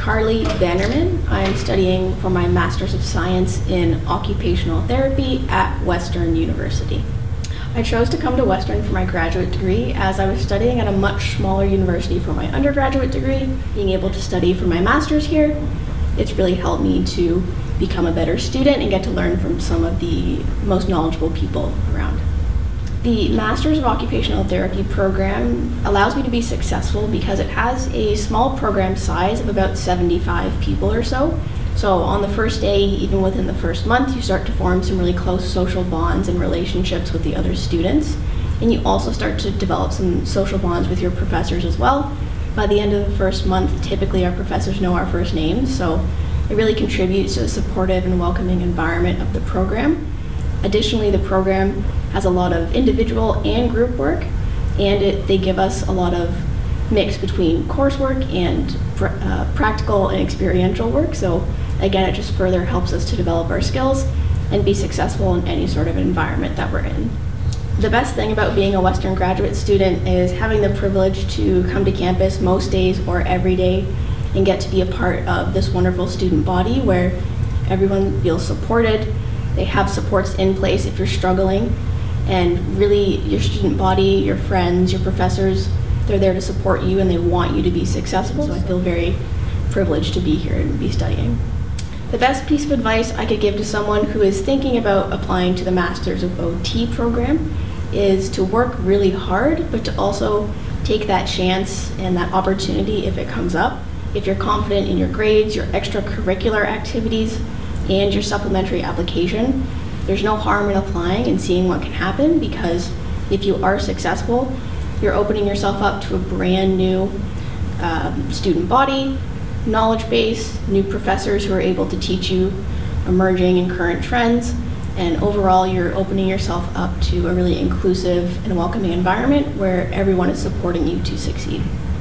Carly Vanderman. I'm studying for my Master's of Science in Occupational Therapy at Western University. I chose to come to Western for my graduate degree as I was studying at a much smaller university for my undergraduate degree. Being able to study for my master's here, it's really helped me to become a better student and get to learn from some of the most knowledgeable people around. The Masters of Occupational Therapy program allows me to be successful because it has a small program size of about 75 people or so. So on the first day, even within the first month, you start to form some really close social bonds and relationships with the other students. And you also start to develop some social bonds with your professors as well. By the end of the first month, typically our professors know our first names, so it really contributes to the supportive and welcoming environment of the program. Additionally, the program has a lot of individual and group work, and they give us a lot of mix between coursework and practical and experiential work. So again, it just further helps us to develop our skills and be successful in any sort of environment that we're in. The best thing about being a Western graduate student is having the privilege to come to campus most days or every day and get to be a part of this wonderful student body where everyone feels supported. They have supports in place if you're struggling, and really your student body, your friends, your professors, they're there to support you and they want you to be successful. So I feel very privileged to be here and be studying. The best piece of advice I could give to someone who is thinking about applying to the Masters of OT program is to work really hard, but to also take that chance and that opportunity if it comes up. If you're confident in your grades, your extracurricular activities, and your supplementary application, there's no harm in applying and seeing what can happen, because if you are successful, you're opening yourself up to a brand new student body, knowledge base, new professors who are able to teach you emerging and current trends, and overall you're opening yourself up to a really inclusive and welcoming environment where everyone is supporting you to succeed.